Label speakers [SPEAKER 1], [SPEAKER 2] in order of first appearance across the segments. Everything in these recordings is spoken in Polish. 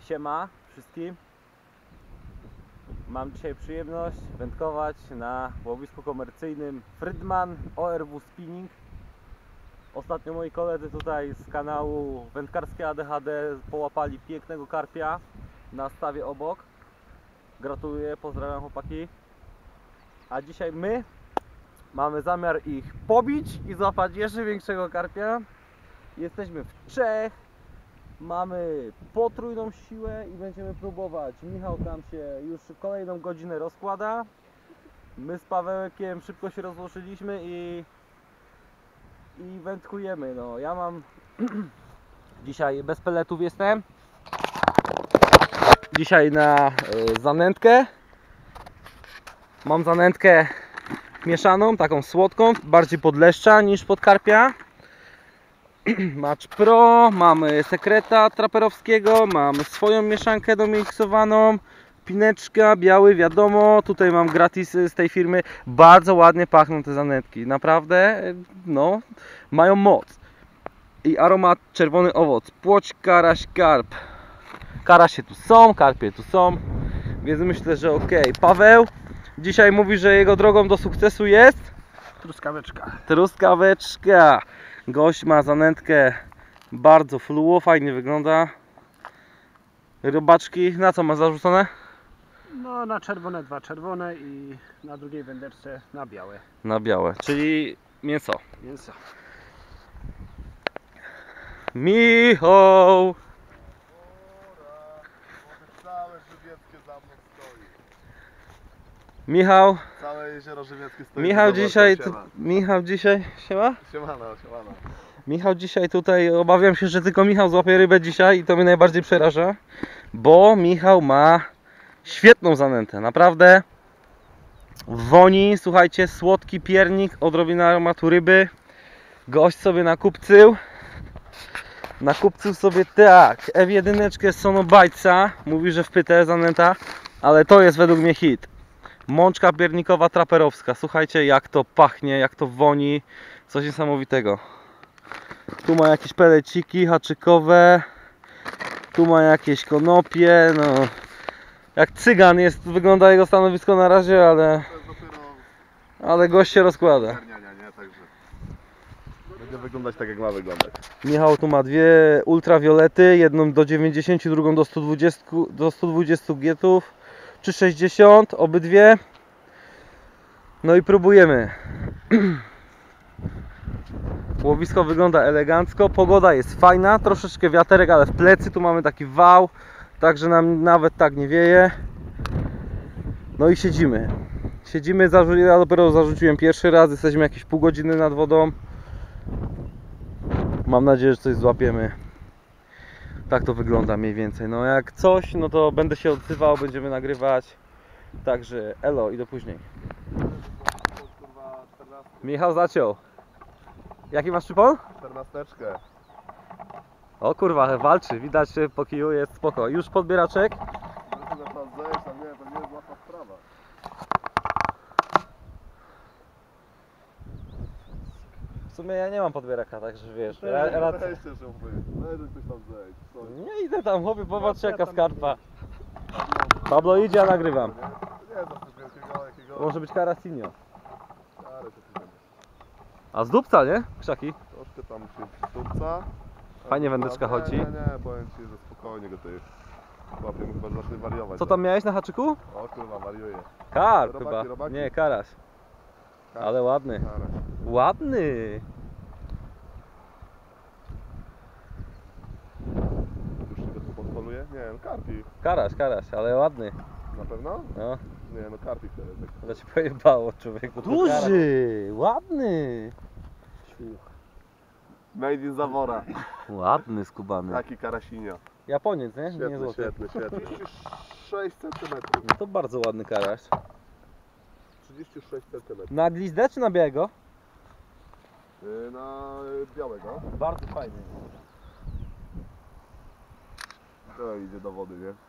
[SPEAKER 1] Siema wszystkim. Mam dzisiaj przyjemność wędkować na łowisku komercyjnym Frydman ORW Spinning. Ostatnio moi koledzy tutaj z kanału Wędkarskie ADHD połapali pięknego karpia na stawie obok. Gratuluję, pozdrawiam chłopaki. A dzisiaj my mamy zamiar ich pobić i złapać jeszcze większego karpia. Jesteśmy w Czech. Mamy potrójną siłę i będziemy próbować. Michał tam się już kolejną godzinę rozkłada. My z Pawełkiem szybko się rozłożyliśmy i wędkujemy. No, ja mam dzisiaj bez peletów jestem. Dzisiaj na zanętkę. Mam zanętkę mieszaną, taką słodką, bardziej pod leszcza niż pod karpia. Match Pro, mamy sekreta traperowskiego, mamy swoją mieszankę domiksowaną, pineczka, biały, wiadomo, tutaj mam gratis z tej firmy. Bardzo ładnie pachną te zanętki, naprawdę, no, mają moc. I aromat czerwony owoc, płoć, karaś, karp. Karasie tu są, karpie tu są, więc myślę, że ok. Paweł dzisiaj mówi, że jego drogą do sukcesu jest
[SPEAKER 2] truskaweczka.
[SPEAKER 1] Truskaweczka. Gość ma zanętkę bardzo fluo, fajnie wygląda. Robaczki, na co ma zarzucone?
[SPEAKER 2] No na czerwone, dwa czerwone i na drugiej wędeczce na białe.
[SPEAKER 1] Na białe, czyli mięso.
[SPEAKER 2] Mięso.
[SPEAKER 1] Michał!
[SPEAKER 3] Całe żywieckie za mną stoi.
[SPEAKER 1] Michał,
[SPEAKER 3] Całe jezioro żywieckie stoi.
[SPEAKER 1] Michał dzisiaj, siema?
[SPEAKER 3] Siemano, siemano.
[SPEAKER 1] Michał dzisiaj tutaj, obawiam się, że tylko Michał złapie rybę dzisiaj i to mnie najbardziej przeraża, bo Michał ma świetną zanętę, naprawdę woni, słuchajcie, słodki piernik, odrobina aromatu ryby. Gość sobie nakupcył sobie tak, F1 Sonobajca, mówi, że wpytę zanęta, ale to jest według mnie hit. Mączka piernikowa traperowska, słuchajcie jak to pachnie, jak to woni, coś niesamowitego. Tu ma jakieś peleciki haczykowe, tu ma jakieś konopie, no jak cygan jest, wygląda jego stanowisko na razie, ale gość się rozkłada.
[SPEAKER 3] Nie, także będzie wyglądać tak jak ma wyglądać.
[SPEAKER 1] Michał tu ma dwie ultrawiolety, jedną do 90, drugą do 120 gietów, czy 60, obydwie. No i próbujemy. Łowisko wygląda elegancko, pogoda jest fajna, troszeczkę wiaterek, ale w plecy tu mamy taki wał, także nam nawet tak nie wieje. No i siedzimy. Ja dopiero zarzuciłem pierwszy raz, jesteśmy jakieś pół godziny nad wodą. Mam nadzieję, że coś złapiemy. Tak to wygląda mniej więcej. No jak coś, no to będę się odzywał, będziemy nagrywać. Także elo i do później. Michał zaciął. Jaki masz przypon?
[SPEAKER 3] 14.
[SPEAKER 1] O kurwa, walczy, widać po kiju, jest spoko. Już podbieraczek.
[SPEAKER 3] To nie jest łatwa sprawa.
[SPEAKER 1] W sumie ja nie mam podbieraka, także wiesz.
[SPEAKER 3] Weźcie szopy, weź ktoś tam zejdź.
[SPEAKER 1] Nie idę tam, chłopie, popatrz jaka skarpa. Pablo idzie, a nagrywam.
[SPEAKER 3] Nie za coś wielkiego, jakiego.
[SPEAKER 1] To może być Carasinio.
[SPEAKER 3] Ale to tu będzie.
[SPEAKER 1] A z dupca, nie? Krzaki.
[SPEAKER 3] Troszkę tam się stupca.
[SPEAKER 1] Fajnie wędeczka chodzi.
[SPEAKER 3] Nie, powiem ci, że spokojnie go tutaj łapiemy, chyba że zacznie wariować.
[SPEAKER 1] Co tam miałeś na haczyku?
[SPEAKER 3] O kurwa, wariuje.
[SPEAKER 1] Karp
[SPEAKER 3] Robaki,
[SPEAKER 1] chyba.
[SPEAKER 3] robaki.
[SPEAKER 1] Nie, karaś. Ale ładny.
[SPEAKER 3] Karaś.
[SPEAKER 1] Ładny.
[SPEAKER 3] Już się go tu podpoluje? Nie, no karpik.
[SPEAKER 1] Karaś, ale ładny.
[SPEAKER 3] Na pewno?
[SPEAKER 1] No.
[SPEAKER 3] Nie, no karpik to jest.
[SPEAKER 1] To ci pojebało, człowieku. Duży, ładny.
[SPEAKER 3] Made in Zawora.
[SPEAKER 1] Ładny skubany.
[SPEAKER 3] Taki karasinio.
[SPEAKER 1] Japoniec, nie? Nie
[SPEAKER 3] Świetny,
[SPEAKER 1] złoty.
[SPEAKER 3] świetny. 36 cm.
[SPEAKER 1] No to bardzo ładny karaś.
[SPEAKER 3] 36 cm.
[SPEAKER 1] Na glizdę czy na białego?
[SPEAKER 3] Na białego.
[SPEAKER 1] Bardzo fajny.
[SPEAKER 3] To idzie do wody, nie?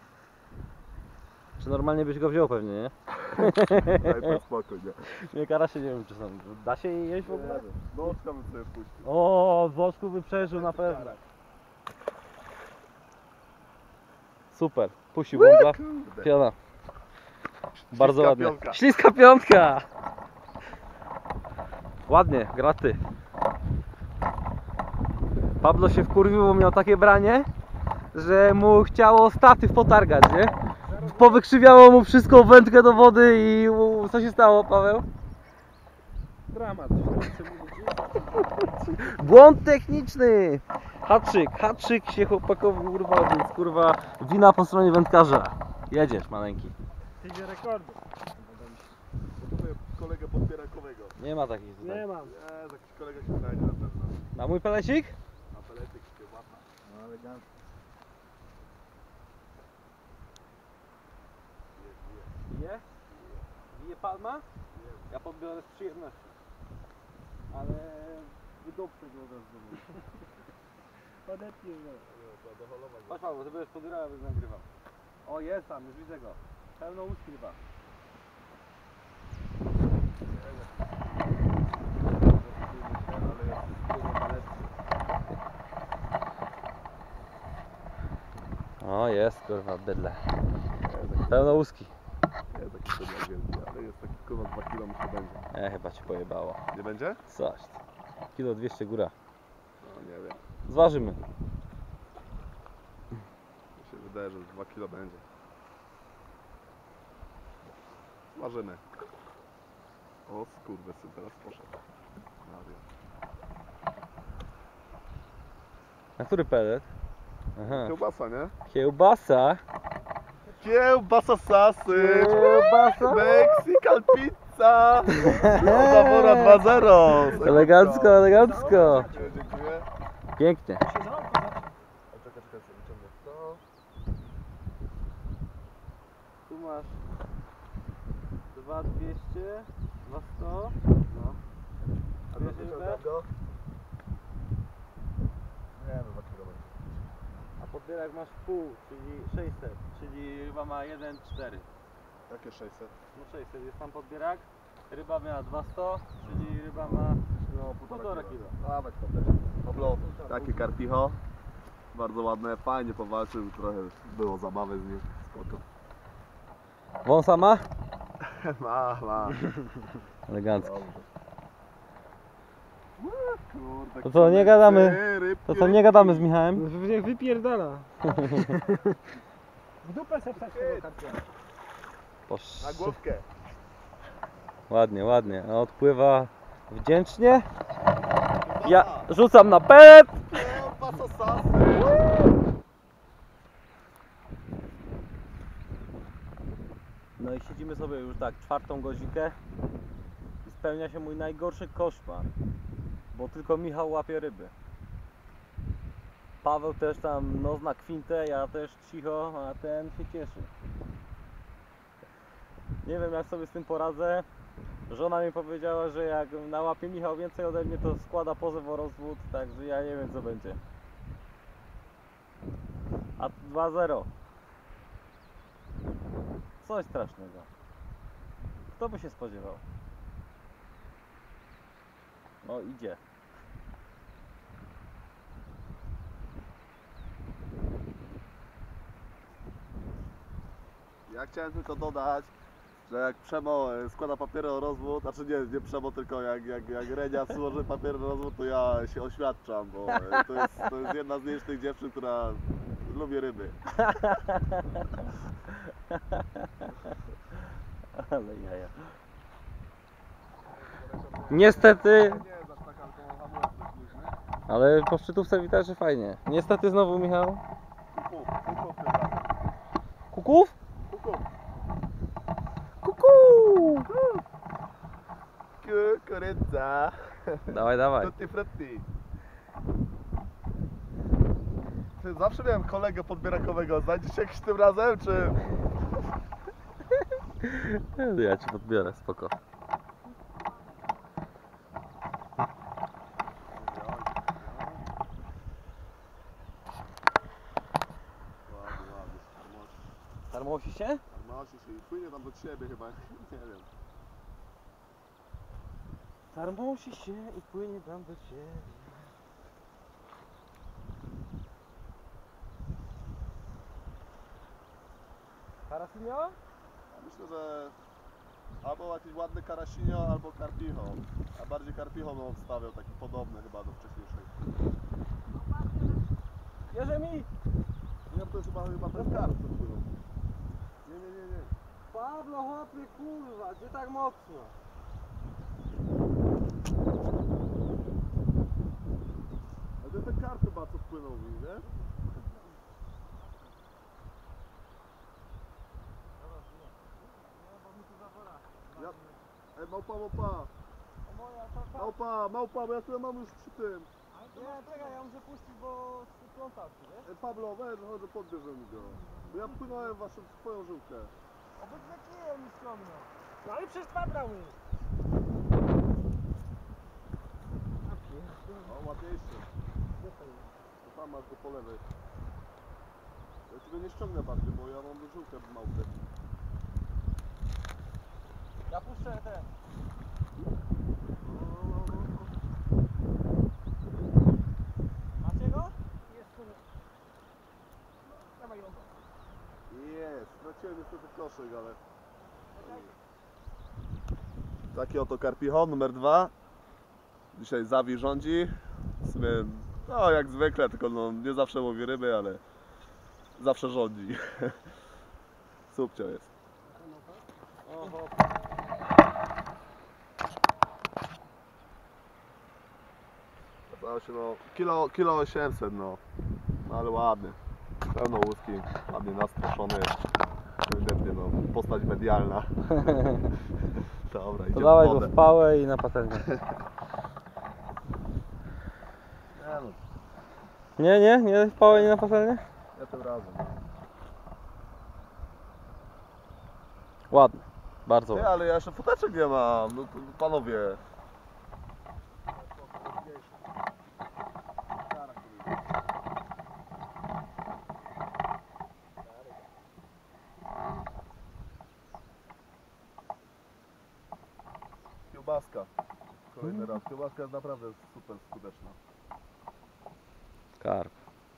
[SPEAKER 1] Czy normalnie byś go wziął pewnie, nie?
[SPEAKER 3] Daj pan spokój, nie?
[SPEAKER 1] Nie, karasie nie wiem czy są. Da się jej jeść w ogóle?
[SPEAKER 3] Boczka bym sobie puścił.
[SPEAKER 1] O, w wosku by przeżył na pewno. Super. Puścił bąbla.
[SPEAKER 3] Kurde.
[SPEAKER 1] Piona. Bardzo ładnie.
[SPEAKER 3] piątka.
[SPEAKER 1] Śliska piątka. Ładnie, graty. Pablo się wkurwił, bo miał takie branie, że mu chciało statyw potargać, nie? Powykrzywiało mu wszystko, wędkę do wody i co się stało, Paweł?
[SPEAKER 2] Dramat.
[SPEAKER 1] Błąd techniczny! Haczyk się chłopakowi urwał, więc kurwa wina po stronie wędkarza. Jedziesz, maleńki.
[SPEAKER 2] Idzie rekordu.
[SPEAKER 3] Potrzebuję kolegę podbierakowego.
[SPEAKER 1] Nie ma takich tutaj.
[SPEAKER 2] Nie mam.
[SPEAKER 3] Nie, jakiś kolega się znajdzie na pewno.
[SPEAKER 1] Na mój pelecik?
[SPEAKER 3] Na peletyk, kiełbasa. No elegancko.
[SPEAKER 1] Bije? Bije palma? Ja podbiorę z przyjemnością. Ale wydobrzę go od razu.
[SPEAKER 2] Odetnij go.
[SPEAKER 1] Patrz Paweł, ty będziesz podbierał, ja będę nagrywał. O, jest tam, już widzę go. Pełno łuski chyba. O, jest kurwa, bydle. Pełno łuski.
[SPEAKER 3] Jest taki sobie wielki, ale jest taki kurwa 2 kg myślę będzie.
[SPEAKER 1] Chyba ci pojebało.
[SPEAKER 3] Nie będzie?
[SPEAKER 1] Coś. Kilo 200 góra.
[SPEAKER 3] No nie wiem.
[SPEAKER 1] Zważymy.
[SPEAKER 3] Mi się wydaje, że 2 kg będzie. Smażymy. O skurwysyn, teraz poszedł. Maria.
[SPEAKER 1] Na który pelet? Aha.
[SPEAKER 3] Kiełbasa, nie?
[SPEAKER 1] Kiełbasa.
[SPEAKER 3] Kiełbasa sasy!
[SPEAKER 1] Kiełbasa.
[SPEAKER 3] Mexican pizza! Zawora 2-0!
[SPEAKER 1] Elegancko, elegancko.
[SPEAKER 3] Dziękuję.
[SPEAKER 1] Pięknie.
[SPEAKER 3] Czekaj, sobie wyciągnę to.
[SPEAKER 1] Tu masz 2200, 2100. No.
[SPEAKER 3] A
[SPEAKER 1] Bierzesz
[SPEAKER 3] wyciągam go? Nie no, 2 kg.
[SPEAKER 1] A podbierak masz pół, czyli 600, czyli ryba ma 1,4.
[SPEAKER 3] Jakie 600?
[SPEAKER 1] No 600 jest tam podbierak, ryba miała 200, czyli ryba ma
[SPEAKER 3] No,
[SPEAKER 1] 1,5 kilo.
[SPEAKER 3] Dawać to też. Pablo. Takie karpicho. Bardzo ładne, fajnie powalczył, trochę było zabawy z nim. Spoko.
[SPEAKER 1] Wąsa ma?
[SPEAKER 3] Ma.
[SPEAKER 1] Elegancko.
[SPEAKER 3] Kurde,
[SPEAKER 1] To co, nie gadamy?
[SPEAKER 3] rybki,
[SPEAKER 1] To co, nie gadamy z Michałem?
[SPEAKER 2] Niech wypierdala. W dupę se wstać tego karpia.
[SPEAKER 3] Na główkę.
[SPEAKER 1] Ładnie, ładnie. A odpływa wdzięcznie. Ja rzucam na pelet.
[SPEAKER 3] Kiełbasa sasy!
[SPEAKER 1] No i siedzimy sobie już tak 4. godzinkę i spełnia się mój najgorszy koszmar, bo tylko Michał łapie ryby. Paweł też tam no zna kwintę, ja też cicho, a ten się cieszy. Nie wiem jak sobie z tym poradzę. Żona mi powiedziała, że jak nałapie Michał więcej ode mnie, to składa pozew o rozwód, także ja nie wiem co będzie. A 2-0. Coś strasznego. Kto by się spodziewał? No idzie.
[SPEAKER 3] Ja chciałem tylko dodać, że jak Przemo składa papiery o rozwód, znaczy nie Przemo, tylko jak Renia złoży papiery o rozwód, to ja się oświadczam, bo to jest jedna z nielicznych dziewczyn, która lubi ryby.
[SPEAKER 1] Ale jaja. Niestety, ale po szczytówce widać, że fajnie. Niestety znowu Michał. Kuków? Kuku!
[SPEAKER 3] Kukurydza.
[SPEAKER 1] Dawaj, dawaj.
[SPEAKER 3] Tutti frutti. Ty, zawsze miałem kolegę podbierakowego, znajdziesz się jakiś tym razem, czy...
[SPEAKER 1] Ja ci podbiorę, spoko. Tarmosi się?
[SPEAKER 3] Nosi się i płynie tam do ciebie chyba, nie wiem.
[SPEAKER 1] Tarmosi się i płynie tam do ciebie. Karasinio?
[SPEAKER 3] Myślę, że albo jakiś ładny karasinio, albo karpicho. A bardziej karpicho bym wstawiał, taki podobny chyba do wcześniejszej.
[SPEAKER 1] Bierze mi!
[SPEAKER 3] Nie, to jest chyba ten karp, co płyną. Nie.
[SPEAKER 1] Pablo, chłopie, kurwa, gdzie tak mocno?
[SPEAKER 3] Ale to jest ten karp chyba, co płynął mi, nie? Ja... Ej, małpa. Małpa, bo ja tu mam już przy tym.
[SPEAKER 1] Nie, czekaj, ja muszę puścić, bo pląta tu, wiesz?
[SPEAKER 3] Ej, Pablo, weź, chodź, podbierze mi go. Bo ja płynąłem twoją żyłkę.
[SPEAKER 1] Obydwie kije mi ściągnął.
[SPEAKER 2] No i przecież patrał mi.
[SPEAKER 3] O, ładniejszy. To tam masz go po lewej. Ja ci go nie ściągnę bardziej, bo ja mam żyłkę w małpę.
[SPEAKER 1] Ja puszczę ten. Macie go?
[SPEAKER 2] Jest tu. Dawaj ją.
[SPEAKER 3] Jest, straciłem niestety koszyk, ale... Taki oto karpicho numer 2. Dzisiaj Zawi rządzi. W sumie, no jak zwykle, tylko no, nie zawsze łowi ryby, ale zawsze rządzi. Subcio jest.
[SPEAKER 1] Oho.
[SPEAKER 3] Okazało się no, kilo 800 no. No ale ładny. Pełno łuski, ładnie nastroszony. Ewidentnie no, postać medialna. Dobra,
[SPEAKER 1] To
[SPEAKER 3] idziemy
[SPEAKER 1] dawaj
[SPEAKER 3] w
[SPEAKER 1] go
[SPEAKER 3] wodę.
[SPEAKER 1] w pałę i na patelnię. Nie w pałę i na patelnię?
[SPEAKER 3] Ja tym razem.
[SPEAKER 1] Ładny, bardzo
[SPEAKER 3] Nie,
[SPEAKER 1] ładny.
[SPEAKER 3] ale ja jeszcze foteczek nie mam, no to, panowie. Kiełbaska. Kolejny raz. Kiełbaska jest naprawdę super skuteczna.
[SPEAKER 1] Karp.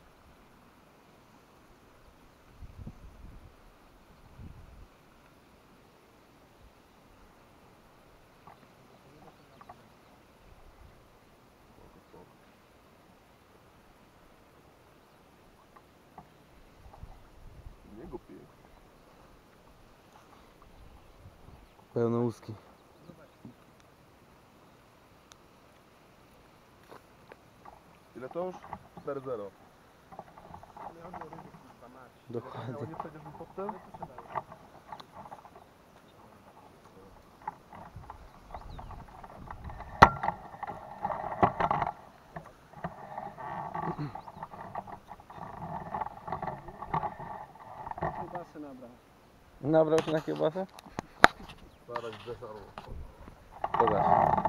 [SPEAKER 3] Nie głupi.
[SPEAKER 1] Pełne łuski.
[SPEAKER 3] Ile to już? 4-0.
[SPEAKER 1] Dokładnie.
[SPEAKER 3] Nie przejdziesz mi pod tym?
[SPEAKER 2] Kiełbasy nabrał.
[SPEAKER 1] Nabrał się na kiełbasę?
[SPEAKER 3] Zaraz zdesarował.
[SPEAKER 1] Pokaż.